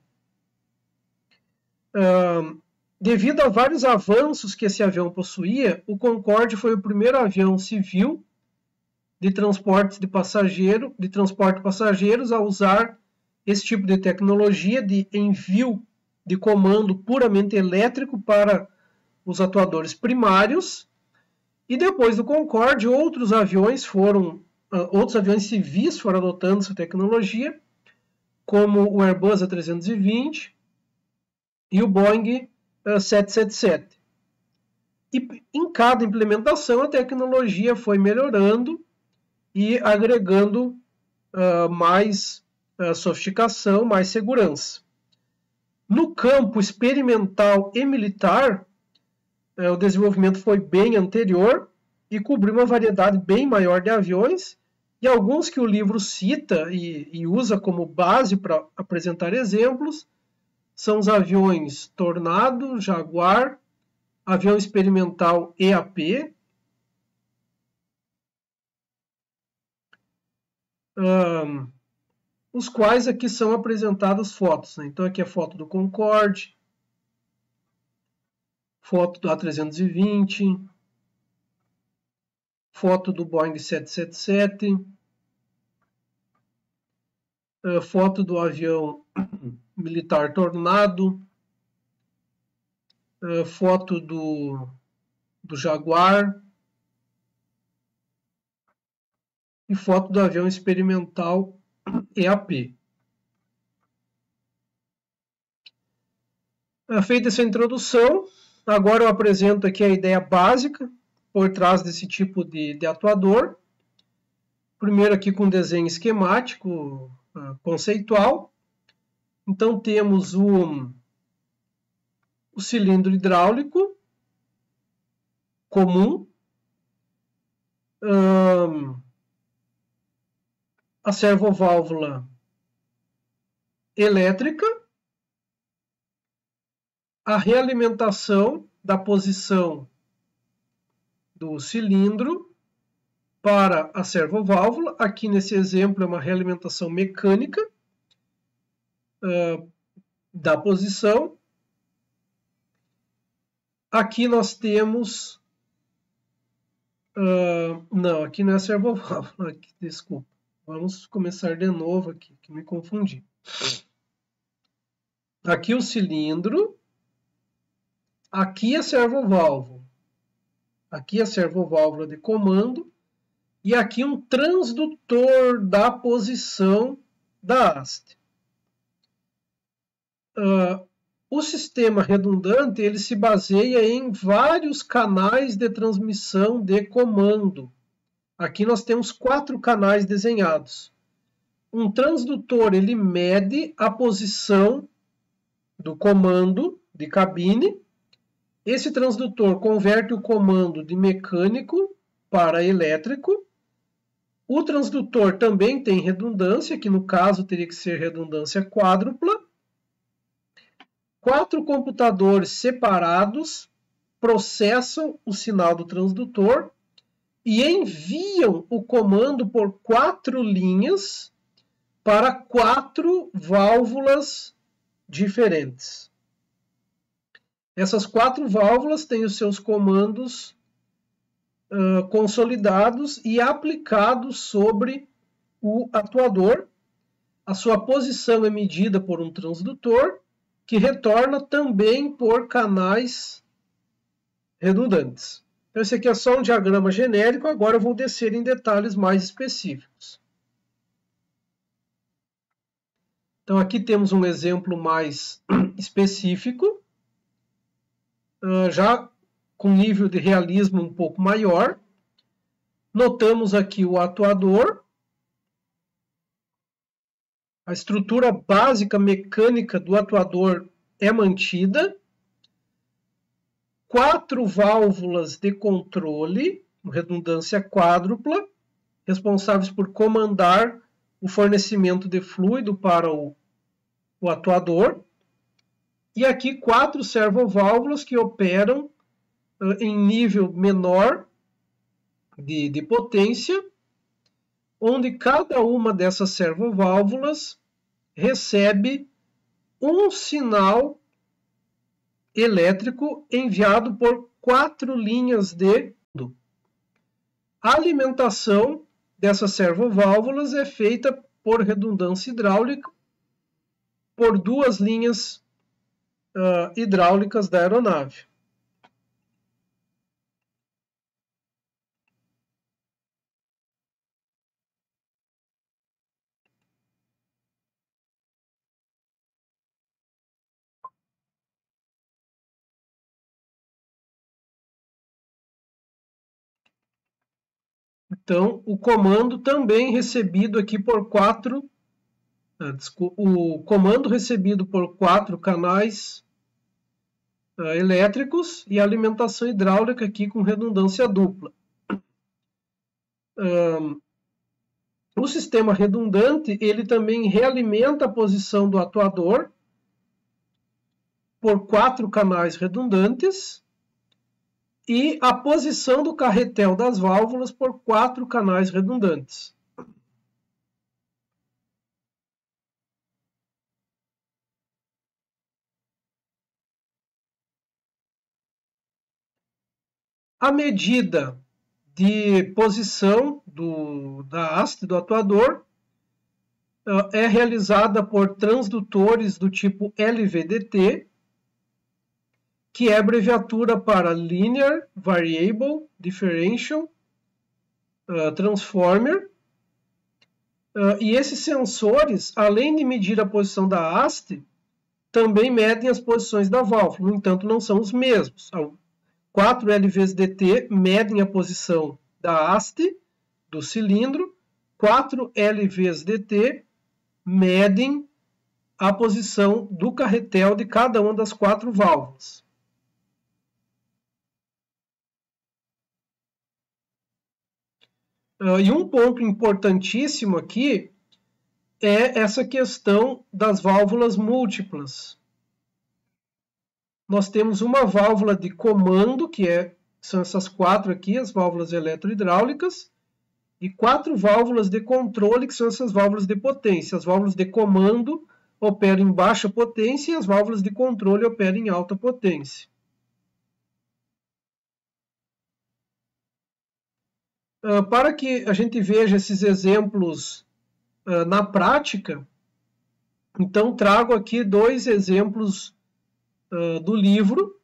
Uh, devido a vários avanços que esse avião possuía, o Concorde foi o primeiro avião civil de transporte de passageiro, de transporte de passageiros a usar esse tipo de tecnologia de envio de comando puramente elétrico para os atuadores primários, E depois do Concorde, outros aviões foram, outros aviões civis foram adotando essa tecnologia, como o Airbus A trezentos e vinte e o Boeing sete sete sete. E em cada implementação a tecnologia foi melhorando e agregando uh, mais uh, sofisticação, mais segurança. No campo experimental e militar, uh, o desenvolvimento foi bem anterior e cobriu uma variedade bem maior de aviões, e alguns que o livro cita e, e usa como base para apresentar exemplos são os aviões Tornado, Jaguar, avião experimental E A P, um, os quais aqui são apresentadas fotos. Né? Então aqui é foto do Concorde, foto do A trezentos e vinte, foto do Boeing sete sete sete, uh, foto do avião militar Tornado, uh, foto do, do Jaguar e foto do avião experimental E A P. Uh, feita essa introdução, agora eu apresento aqui a ideia básica por trás desse tipo de, de atuador. Primeiro aqui com desenho esquemático, uh, conceitual. Então temos o, o cilindro hidráulico comum, um, a servoválvula elétrica, a realimentação da posição do cilindro para a servoválvula. Aqui nesse exemplo é uma realimentação mecânica uh, da posição. Aqui nós temos... Uh, não, aqui não é a servoválvula, aqui, desculpa. Vamos começar de novo aqui, que me confundi. Aqui o cilindro. Aqui a servoválvula. Aqui a servoválvula de comando. E aqui um transdutor da posição da haste. Uh, o sistema redundante ele se baseia em vários canais de transmissão de comando. Aqui nós temos quatro canais desenhados. Um transdutor ele mede a posição do comando de cabine. Esse transdutor converte o comando de mecânico para elétrico. O transdutor também tem redundância, que no caso teria que ser redundância quádrupla. Quatro computadores separados processam o sinal do transdutor e enviam o comando por quatro linhas para quatro válvulas diferentes. Essas quatro válvulas têm os seus comandos uh, consolidados e aplicados sobre o atuador. A sua posição é medida por um transdutor, que retorna também por canais redundantes. Então, esse aqui é só um diagrama genérico, agora eu vou descer em detalhes mais específicos. Então, aqui temos um exemplo mais específico, já com nível de realismo um pouco maior. Notamos aqui o atuador. A estrutura básica mecânica do atuador é mantida. Quatro válvulas de controle, redundância quádrupla, responsáveis por comandar o fornecimento de fluido para o, o atuador. E aqui quatro servoválvulas que operam uh, em nível menor de, de potência, onde cada uma dessas servoválvulas recebe um sinal elétrico enviado por quatro linhas de... A alimentação dessas servoválvulas é feita por redundância hidráulica por duas linhas uh, hidráulicas da aeronave. Então, o comando também recebido aqui por quatro, ah, desculpa, o comando recebido por quatro canais ah, elétricos e alimentação hidráulica aqui com redundância dupla. Um, o sistema redundante, ele também realimenta a posição do atuador por quatro canais redundantes e a posição do carretel das válvulas por quatro canais redundantes. A medida de posição do, da haste do atuador uh, é realizada por transdutores do tipo L V D T, que é abreviatura para Linear Variable Differential uh, Transformer. Uh, e esses sensores, além de medir a posição da haste, também medem as posições da válvula. No entanto, não são os mesmos. quatro L Vs D T medem a posição da haste do cilindro, quatro L Vs D T medem a posição do carretel de cada uma das quatro válvulas. Uh, e um ponto importantíssimo aqui é essa questão das válvulas múltiplas. Nós temos uma válvula de comando, que é, são essas quatro aqui, as válvulas eletrohidráulicas, e quatro válvulas de controle, que são essas válvulas de potência. As válvulas de comando operam em baixa potência e as válvulas de controle operam em alta potência. Uh, para que a gente veja esses exemplos uh, na prática, então trago aqui dois exemplos uh, do livro,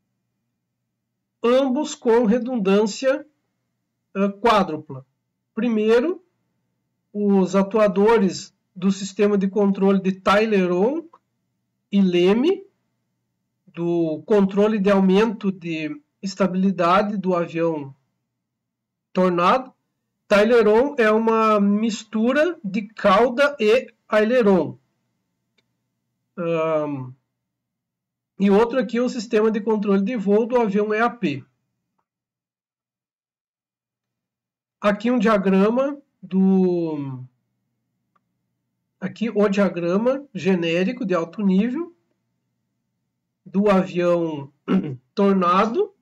ambos com redundância uh, quádrupla. Primeiro, os atuadores do sistema de controle de Taileron e Leme, do controle de aumento de estabilidade do avião Tornado. Taileron é uma mistura de cauda e aileron. Um, e outro aqui é o sistema de controle de voo do avião E A P. Aqui um diagrama do... Aqui o diagrama genérico de alto nível do avião Tornado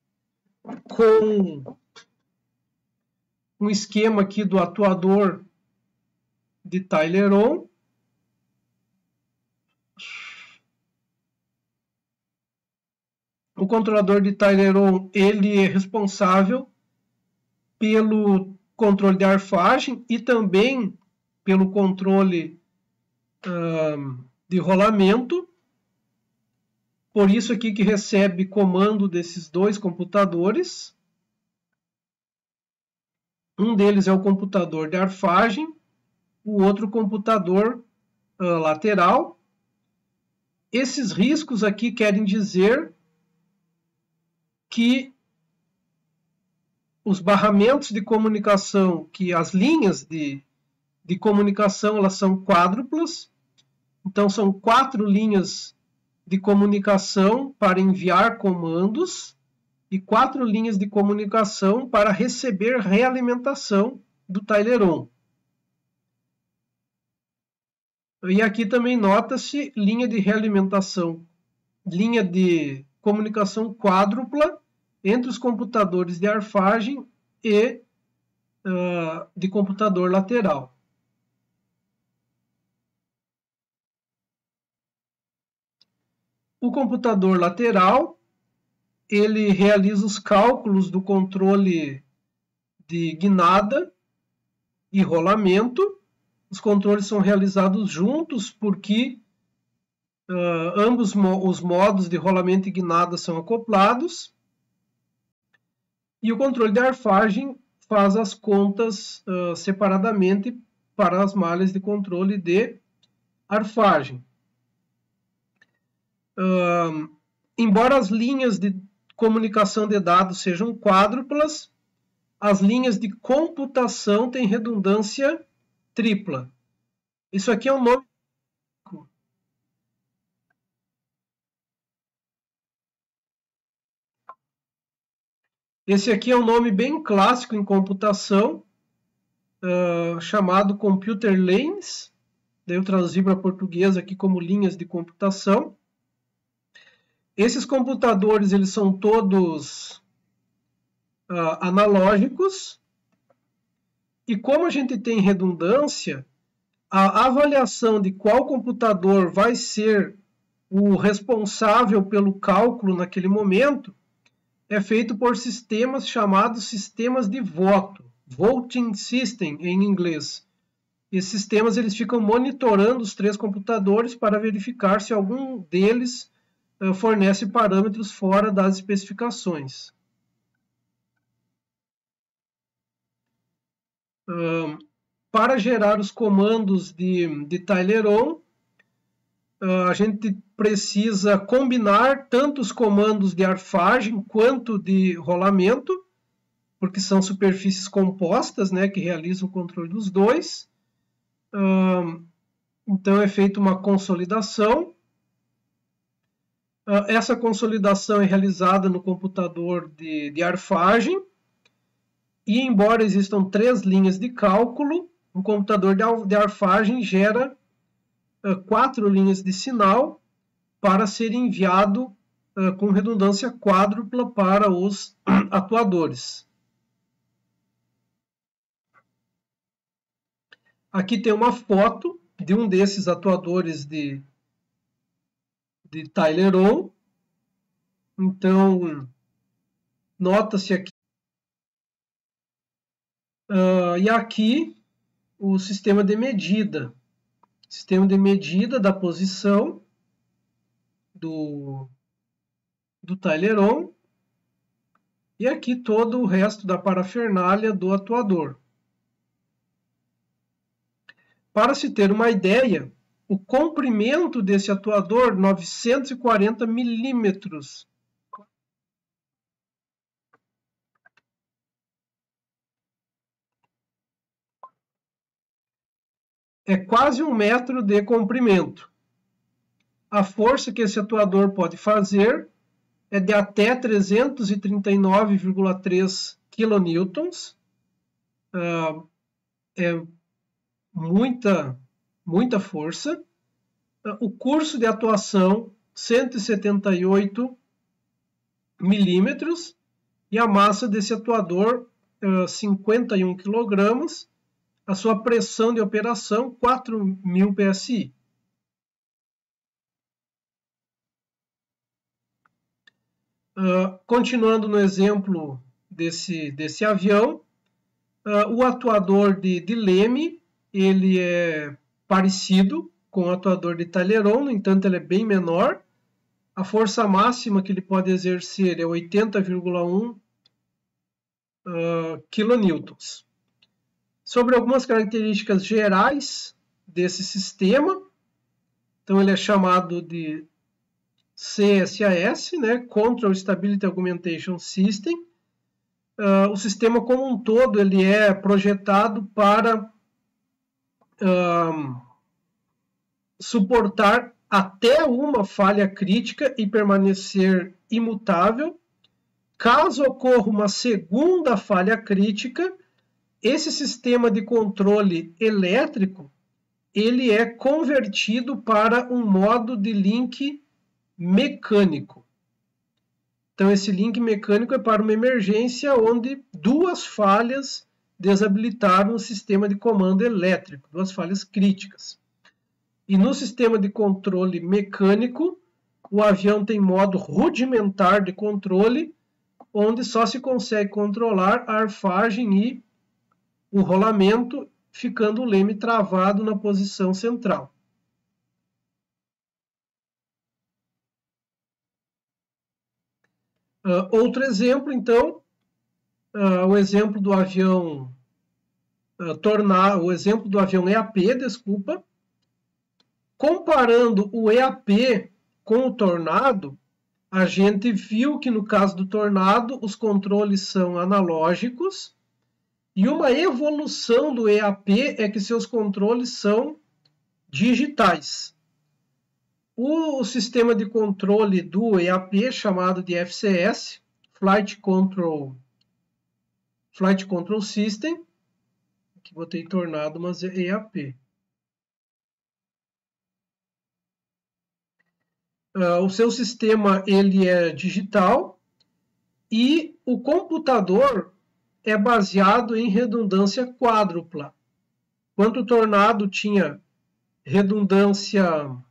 com um esquema aqui do atuador de Taileron. O controlador de Taileron, ele é responsável pelo controle de arfagem e também pelo controle uh, de rolamento. Por isso aqui que recebe comando desses dois computadores. Um deles é o computador de arfagem, o outro computador uh, lateral. Esses riscos aqui querem dizer que os barramentos de comunicação, que as linhas de, de comunicação, elas são quádruplas. Então, são quatro linhas de comunicação para enviar comandos e quatro linhas de comunicação para receber realimentação do Taileron. E aqui também nota-se linha de realimentação, linha de comunicação quádrupla entre os computadores de arfagem e uh, de computador lateral. O computador lateral, ele realiza os cálculos do controle de guinada e rolamento. Os controles são realizados juntos porque uh, ambos mo os modos de rolamento e guinada são acoplados. E o controle de arfagem faz as contas uh, separadamente para as malhas de controle de arfagem. Uh, embora as linhas de comunicação de dados sejam quádruplas, as linhas de computação têm redundância tripla. Isso aqui é um nome. Esse aqui é um nome bem clássico em computação, uh, chamado Computer Lanes. Daí eu traduzi para português aqui como linhas de computação. Esses computadores, eles são todos uh, analógicos. E como a gente tem redundância, a avaliação de qual computador vai ser o responsável pelo cálculo naquele momento é feito por sistemas chamados sistemas de voto, voting system em inglês. Esses sistemas eles ficam monitorando os três computadores para verificar se algum deles uh, fornece parâmetros fora das especificações. Um, para gerar os comandos de, de Taileron, uh, a gente precisa combinar tanto os comandos de arfagem quanto de rolamento, porque são superfícies compostas, né, que realizam o controle dos dois. Uh, então é feita uma consolidação. Uh, essa consolidação é realizada no computador de, de arfagem. E embora existam três linhas de cálculo, um computador de arfagem gera uh, quatro linhas de sinal para ser enviado uh, com redundância quádrupla para os atuadores. Aqui tem uma foto de um desses atuadores de, de Taileron. Então, nota-se aqui. Uh, e aqui o sistema de medida. Sistema de medida da posição do, do Taileron. E aqui todo o resto da parafernália do atuador. Para se ter uma ideia, o comprimento desse atuador, novecentos e quarenta milímetros. É quase um metro de comprimento. A força que esse atuador pode fazer é de até trezentos e trinta e nove vírgula três quilonewtons. Uh, é muita, muita força. Uh, o curso de atuação, cento e setenta e oito milímetros. E a massa desse atuador, uh, cinquenta e um quilogramas. A sua pressão de operação, quatro mil P S I. Uh, continuando no exemplo desse, desse avião, uh, o atuador de, de Leme, ele é parecido com o atuador de Taileron, no entanto ele é bem menor. A força máxima que ele pode exercer é oitenta vírgula um uh, kilonewtons. Sobre algumas características gerais desse sistema, então ele é chamado de C S A S, né? Control Stability Augmentation System. Uh, o sistema como um todo ele é projetado para uh, suportar até uma falha crítica e permanecer imutável. Caso ocorra uma segunda falha crítica, esse sistema de controle elétrico ele é convertido para um modo de link mecânico. Então, esse link mecânico é para uma emergência onde duas falhas desabilitaram o sistema de comando elétrico, duas falhas críticas. E no sistema de controle mecânico, o avião tem modo rudimentar de controle, onde só se consegue controlar a arfagem e o rolamento, ficando o leme travado na posição central. Uh, outro exemplo, então, uh, o exemplo do avião uh, Tornado, o exemplo do avião E A P, desculpa. Comparando o E A P com o Tornado, a gente viu que no caso do Tornado os controles são analógicos E uma evolução do E A P é que seus controles são digitais. O sistema de controle do E A P, chamado de F C S, Flight Control, Flight Control System, que botei tornado, mas é E A P. Uh, o seu sistema ele é digital e o computador é baseado em redundância quádrupla. Enquanto o Tornado tinha redundância,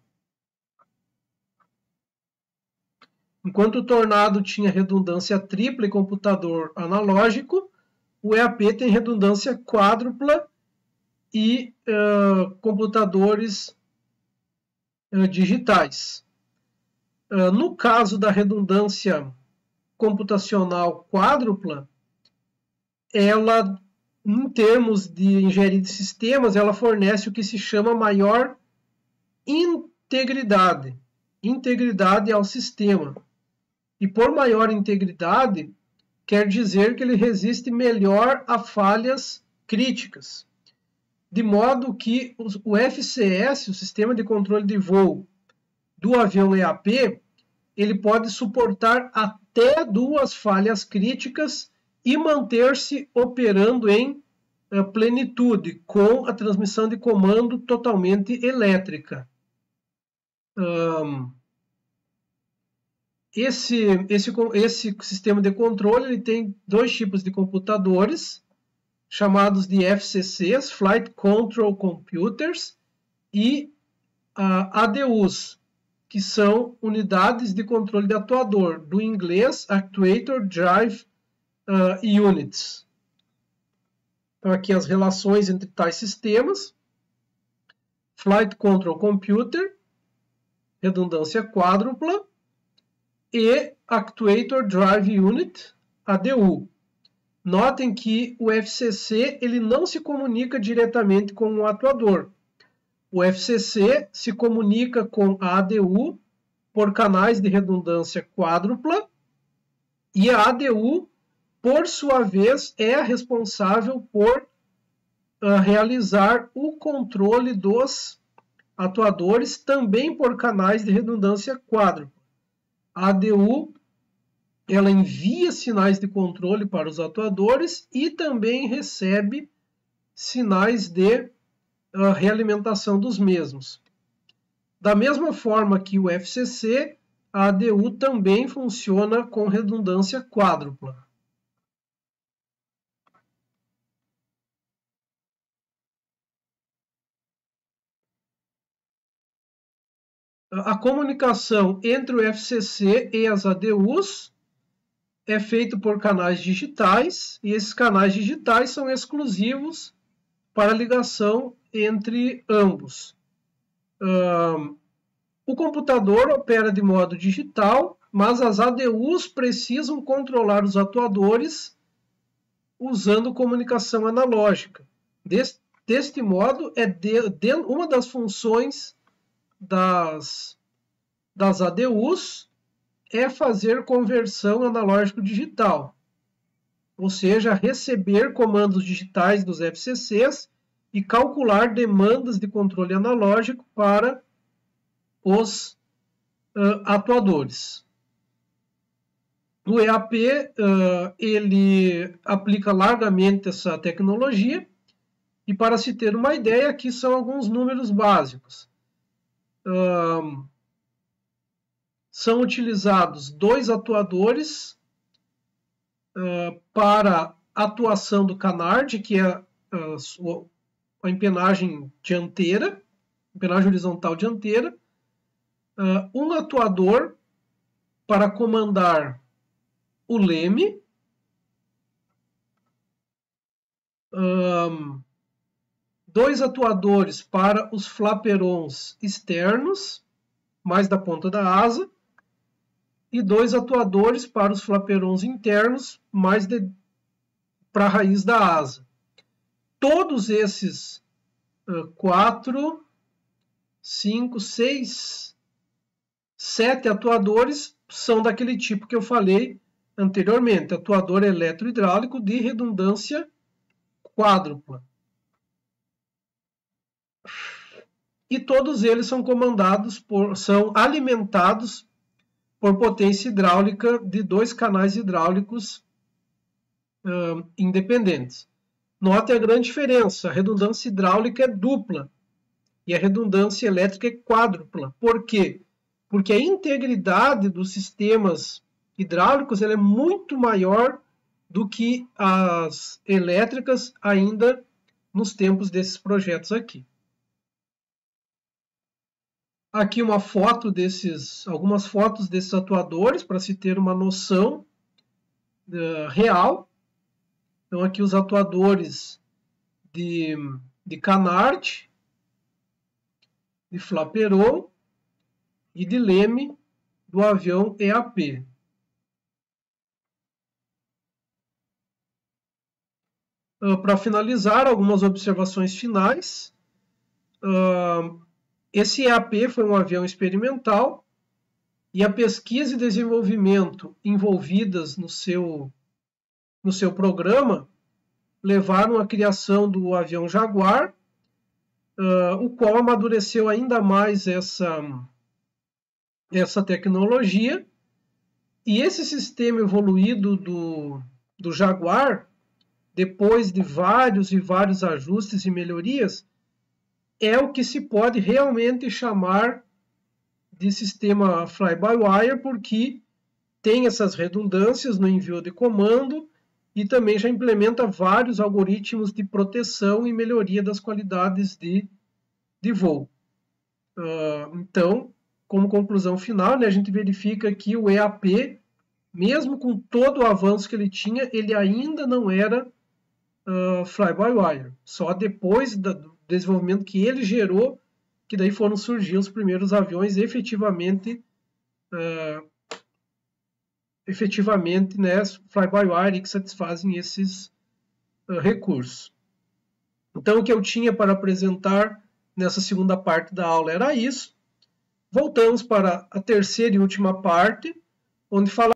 enquanto o Tornado tinha redundância tripla e computador analógico, o E A P tem redundância quádrupla e uh, computadores uh, digitais. Uh, no caso da redundância computacional quádrupla, ela, em termos de engenharia de sistemas, ela fornece o que se chama maior integridade, integridade ao sistema. E por maior integridade, quer dizer que ele resiste melhor a falhas críticas. De modo que o F C S, o Sistema de Controle de Voo do avião E A P, ele pode suportar até duas falhas críticas e manter-se operando em plenitude, com a transmissão de comando totalmente elétrica. Um, esse, esse, esse sistema de controle ele tem dois tipos de computadores, chamados de F C Cs, Flight Control Computers, e uh, A D Us, que são unidades de controle de atuador, do inglês Actuator Drive uh, Units. Então, aqui as relações entre tais sistemas. Flight Control Computer, redundância quádrupla, e Actuator Drive Unit, A D U. Notem que o F C C ele não se comunica diretamente com o atuador. O F C C se comunica com a A D U por canais de redundância quádrupla e a A D U, por sua vez, é a responsável por uh, realizar o controle dos atuadores também por canais de redundância quádrupla. A A D U ela envia sinais de controle para os atuadores e também recebe sinais de uh, realimentação dos mesmos. Da mesma forma que o F C C, a A D U também funciona com redundância quádrupla. A comunicação entre o F C C e as A D Us é feita por canais digitais, e esses canais digitais são exclusivos para ligação entre ambos. Um, o computador opera de modo digital, mas as A D Us precisam controlar os atuadores usando comunicação analógica. Deste, deste modo, é de, de, uma das funções das, das A D Us é fazer conversão analógico-digital, ou seja, receber comandos digitais dos F C Cs e calcular demandas de controle analógico para os uh, atuadores. O E A P uh, ele aplica largamente essa tecnologia, e para se ter uma ideia, aqui são alguns números básicos. Uh, são utilizados dois atuadores uh, para atuação do canard, que é uh, a empenagem dianteira, empenagem horizontal dianteira, uh, um atuador para comandar o leme, um, dois atuadores para os flaperons externos, mais da ponta da asa, e dois atuadores para os flaperons internos, mais para a raiz da asa. Todos esses uh, quatro, cinco, seis, sete atuadores são daquele tipo que eu falei anteriormente, atuador eletrohidráulico de redundância quádrupla. E todos eles são comandados por, são alimentados por potência hidráulica de dois canais hidráulicos uh, independentes. Note a grande diferença, a redundância hidráulica é dupla e a redundância elétrica é quádrupla. Por quê? Porque a integridade dos sistemas hidráulicos ela é muito maior do que as elétricas ainda nos tempos desses projetos aqui. Aqui uma foto desses, algumas fotos desses atuadores para se ter uma noção uh, real. Então aqui os atuadores de, de canard, de flaperon e de leme do avião E A P. Uh, para finalizar, algumas observações finais. Uh, esse E A P foi um avião experimental e a pesquisa e desenvolvimento envolvidas no seu, no seu programa levaram à criação do avião Jaguar, uh, o qual amadureceu ainda mais essa, essa tecnologia. E esse sistema evoluído do, do Jaguar, depois de vários e vários ajustes e melhorias, é o que se pode realmente chamar de sistema fly-by-wire, porque tem essas redundâncias no envio de comando e também já implementa vários algoritmos de proteção e melhoria das qualidades de, de voo. Uh, então, como conclusão final, né, a gente verifica que o E A P, mesmo com todo o avanço que ele tinha, ele ainda não era uh, fly-by-wire. Só depois da, do desenvolvimento que ele gerou, que daí foram surgir os primeiros aviões efetivamente, uh, efetivamente né, fly-by-wire que satisfazem esses uh, recursos. Então, o que eu tinha para apresentar nessa segunda parte da aula era isso. Voltamos para a terceira e última parte, onde fala